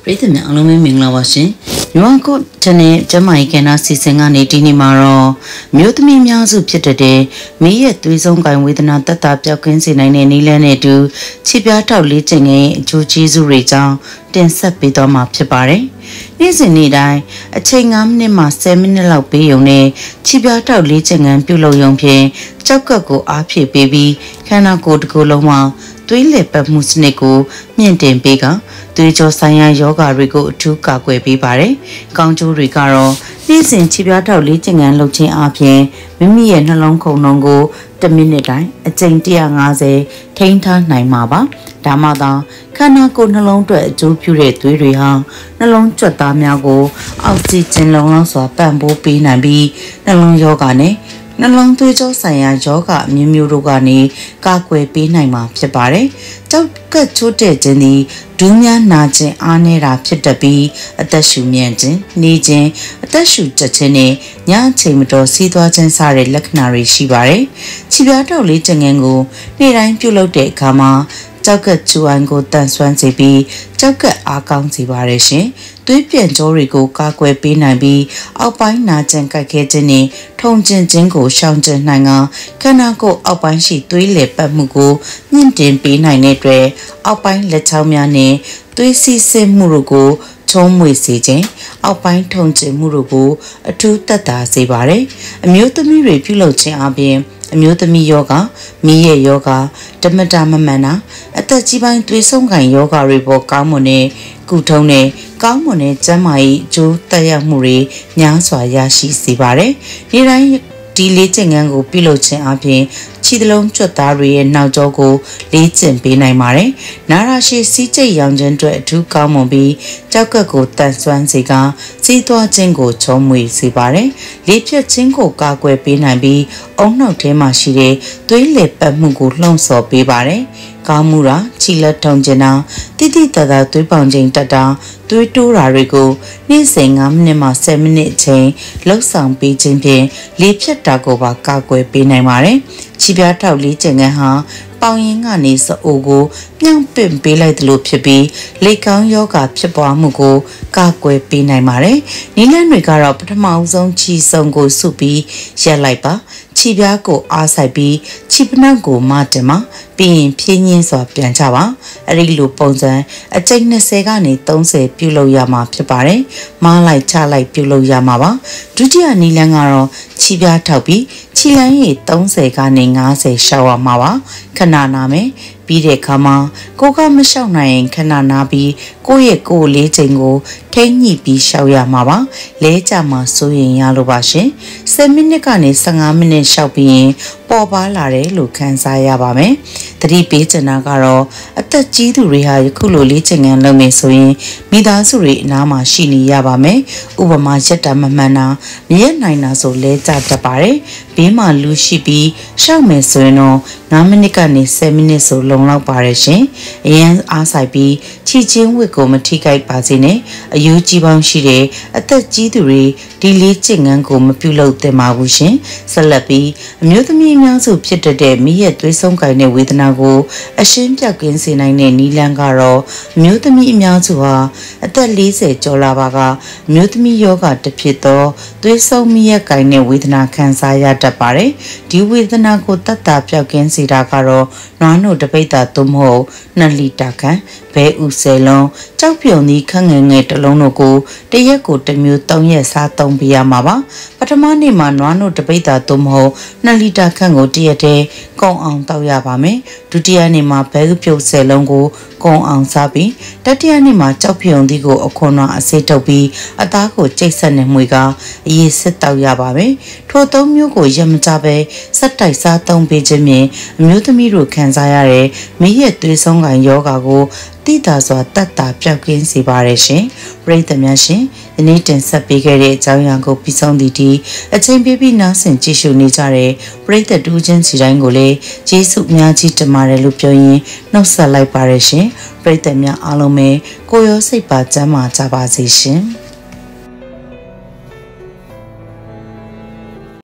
ပရိသတ်များအားလုံးပဲမင်္ဂလာပါရှင်။မြန်မာကို channel ကျမကြီးကဏ္ဍစီစဉ်ကနေဒီနေ့မှာတော့မြို့သမီးများစုဖြစ်တဲ့မိရဲ့သွေးဆုံးကိုင်ဝေဒနာတက်တာပြောက်ကင်းစေနိုင်တဲ့နည်းလမ်းနဲ့အတူခြေပြားထောက်လေးကျင်ရဲ့အကျိုးကျေးဇူးတွေကြောင့်တင်ဆက်ပေးသွားမှာဖြစ်ပါတယ်။နေ့စဉ်နေ့တိုင်းအချိန်9မိနစ်မှ10မိနစ်လောက်ပေးရုံနဲ့ခြေပြားထောက်လေးကျင်ငံပြုလုပ်ရုံဖြင့်ကြောက်ကပ်ကိုအားဖြည့်ပေးပြီးခန္ဓာကိုယ်တစ်ခုလုံးမှာသွေးလက်ပတ်မှုစနစ်ကိုမြင့်တင်ပေးကသွေးကြောဆိုင်ရာယောဂတွေကိုအထူးကာကွယ်ပေးပါတယ်။ကောင်းကျိုးတွေကတော့နေ့စဉ်ခြေပြားထောက်လေးကျင်ငံလုပ်ခြင်းအပြင်မိမိရဲ့နှလုံးခုန်နှုန်းကို1မိနစ်တိုင်းအကြိမ်150ထိန်းထားနိုင်မှာပါ။ဒါမှသာခန္ဓာကိုယ်နှလုံးအတွက်အကျိုးပြုတဲ့သွေးတွေဟာနှလုံးကြွက်သားများကိုအောက်ဆီဂျင်လုံလောက်စွာပံ့ပိုးပေးနိုင်ပြီးနှလုံးယောဂနဲ့နှလုံးသွေးကြောဆိုင်ရာယောဂအမျိုးမျိုးတို့ကနေကာကွယ်ပေးနိုင်မှာဖြစ်ပါတယ်။ကြောက်ကပ်ချိုးတဲ့ခြင်းသည်ဒူးများနာခြင်းအားနေတာဖြစ်တတ်ပြီးအသက်ရှူမြန်ခြင်းနေခြင်းအသက်ရှူတက်ခြင်းနဲ့ညအချိန်မတော်စီးသွားခြင်းစတဲ့လက္ခဏာတွေရှိပါတယ်။ခြေပြားထောက်လေးကျင်ငန်းကိုနေ့တိုင်းပြုလုပ်တဲ့အခါမှာကြောက်ကပ်ချူအိုင်ကိုတန်ဆွမ်းစေပြီးကြောက်ကပ်အားကောင်းစေပါရရှင်။သွေးပြန်ကြောတွေကိုကာကွယ်ပေးနိုင်ပြီးအောက်ပိုင်းနာကျင်ကြိုက်ခဲခြင်းနဲ့ထုံကျင်ခြင်းကိုရှောင်ကျဉ်နိုင်ကခန္ဓာကိုယ်အောက်ပိုင်းရှိသွေးလည်ပတ်မှုကိုမြင့်တင်ပေးနိုင်တဲ့အတွက်အောက်ပိုင်းလက်ချောင်းများနဲ့သွေးစီးဆင်းမှုတို့ကိုချုံးမွေစေခြင်းအောက်ပိုင်းထုံကျင်မှုတို့ကိုအထူးသက်သာစေပါတယ်။အမျိုးသမီးတွေပြုလုပ်ခြင်းအပြင်အမျိုးသမီးယောဂမိရဲ့ယောဂဓမ္မတာမမှန်တာအသက်ကြီးပိုင်းသွေးဆုံးခံယောဂတွေပေါ်ကောင်းမွန်တဲ့ကုထုံးတဲ့ကောင်းမွန်တဲ့ကျန်းမာရေးအကျိုးသက်ရောက်မှုတွေများစွာရရှိစေပါတယ်။ဒီတိုင်းဒီလေ့ကျင့်ခန်းကိုပြုလုပ်ခြင်းအပြင်ခြေသလုံးကျွတ်သားတွေရဲ့နောက်ကျောကိုလေ့ကျင့်ပေးနိုင်ပါတယ်။နာရာရှည်စီးကျိတ်ရောင်ခြင်းအတွက်အထူးကောင်းမွန်ပြီးကြောက်ကပ်ကိုတန်ဆွမ်းစေကစီးသွားခြင်းကိုချုံးမွေစေပါတယ်။လေဖြတ်ခြင်းကိုကာကွယ်ပေးနိုင်ပြီးအုံနှောက်ထဲမှာရှိတဲ့သွေးလည်ပတ်မှုကိုလှုံ့ဆော်ပေးပါတယ်။ကောင်းမှုတာခြေလက်ထုံကျင်တာတိတိတသာသွေးပေါင်ချိန်တက်တာသွေးတိုးတာတွေကိုနေ့စဉ်9မိနစ်မှ10မိနစ်အချိန်လှုပ်ဆောင်ပေးခြင်းဖြင့်လေဖြတ်တာကိုပါကာကွယ်ပေးနိုင်ပါတယ်။ခြေပြားထောက်လေးကျင်ငန်းဟာပေါင်ရင်ကနေစအိုကိုမြှောက်ပင့်ပေးလိုက်သလိုဖြစ်ပြီးလက်ကောင်းယောဂဖြစ်ပွားမှုကိုကာကွယ်ပေးနိုင်ပါတယ်။နီလန်းတွေကတော့ပထမအဆုံးခြေစုံကိုစုပြီးရက်လိုက်ပါခြေပြားကိုအားဆိုင်ပြီးခြေပနှောက်ကိုမတင်ပါပြီးရင်ဖြင်းညင်းစွာပြန်ချပါအဲ့ဒီလိုပုံစံအကျိန်20ကနေ30ပြုလုပ်ရမှာဖြစ်ပါတယ်။မားလိုက်ချလိုက်ပြုလုပ်ရမှာပါဒုတိယနီလန်းကတော့ခြေပြားထောက်ပြီးခြေလမ်းရည်30ကနေ50ရှောက်ရမှာပါခဏနာမယ်ပြီးတဲ့အခါမှာကိုကမလျှောက်နိုင်ရင်ခဏနာပြီးကိုယ့်ရဲ့ကိုယ်လေးချိန်ကိုထိန်းညှိပြီးရှောက်ရမှာပါလဲကြမှာစိုးရင်ရလို့ပါရှင်10မိနစ်ကနေ15မိနစ်ရှောက်ပြီးရင်ပေါ်ပါလာတယ်လို့ခံစားရပါမယ်သတိပေးချင်တာကတော့အသက်ကြီးသူတွေဟာယခုလိုလေးချိန်ငံလုပ်မယ်ဆိုရင်မိသားစုတွေအနားမှာရှိနေရပါမယ်ဥပမာရက်တာမမှန်တာမရက်နိုင်တာဆိုလဲကြတတ်ပါတယ်ဘေးမှာလူရှိပြီးရှောက်မယ်ဆိုရင်တော့9မိနစ်ကနေ10မိနစ်ဆိုလုံလောက်ပါတယ်ရှင်အရင်အားဆိုင်ပြီးခြေချင်းဝစ်ကိုမထိခိုက်ပါစေနဲ့အယူကြီးပေါင်းရှိတဲ့အသက်ကြီးသူတွေဒီလေးကျင့်ငန်းကိုမပြုလုပ်သင့်ပါဘူးရှင်ဆက်လက်ပြီးအမျိုးသမီးများစုဖြစ်တဲ့မိရဲ့သွေးဆုံးကိုင်တဲ့ဝေဒနာကိုအရှင်းပြောက်ကင်းစေနိုင်တဲ့နီလန်းကတော့အမျိုးသမီးအများစုဟာအသက်40ကျော်လာပါကအမျိုးသမီးယောဂတစ်ဖြစ်သောသွေးဆုံးမိရဲ့ကိုင်တဲ့ဝေဒနာခံစားရတတ်ပါတယ်ဒီဝေဒနာကိုတတ်တာပြောက်ကင်းစေတာကတော့နွားနို့တပိတ်တာသို့မဟုတ်2လီတာခန့်ဘဲဥဆယ်လုံးကြောက်ပြုံသီးခန့်ငယ်ငယ်တစ်လုံးတို့ကိုတရက်ကိုတစ်မျိုး3ရက်စားသုံးပေးရမှာပါပထမနေ့မှာနွားနို့တပိတ်တာသို့မဟုတ်2လီတာခန့်ကိုတရက်တည်းကုန်အောင်တောက်ရပါမယ်ဒုတိယနေ့မှာဘဲဥပြုတ်ဆယ်လုံးကိုကုန်အောင်စားပြီးတတိယနေ့မှာကြောက်ပြုံသီးကိုအခွန်တော်အစိတ်ထုတ်ပြီးအသားကိုကျိတ်ဆက်နေမှွေကအရေးစစ်တောက်ရပါမယ်ထိုသုံးမျိုးကိုရမကြပဲစက်တိုက်စားသုံးပေးခြင်းဖြင့်အမျိုးသမီးတို့ခံစားရတဲ့မိရဲ့သွေးဆုံးကံယောဂါကိုတိတာစွာတတ်တာပြောက်ကင်းစေပါရရှင်ပရိသတ်များရှင်ဒီနေ့တင်ဆက်ပေးခဲ့တဲ့အကြောင်းအရာကိုပြီးဆုံးသည့်ဒီအချိန်ပြည့်ပြီးနားဆင်ကြည့်ရှုနေကြတဲ့ပရိသတ်တူးချင်းစီတိုင်းကိုလည်းကျေးဇူးအများကြီးတင်ပါတယ်လို့ပြောရင်းနှုတ်ဆက်လိုက်ပါရရှင်ပရိသတ်များအားလုံးပဲကိုယ်ရောစိတ်ပါကျန်းမာကြပါစေရှင်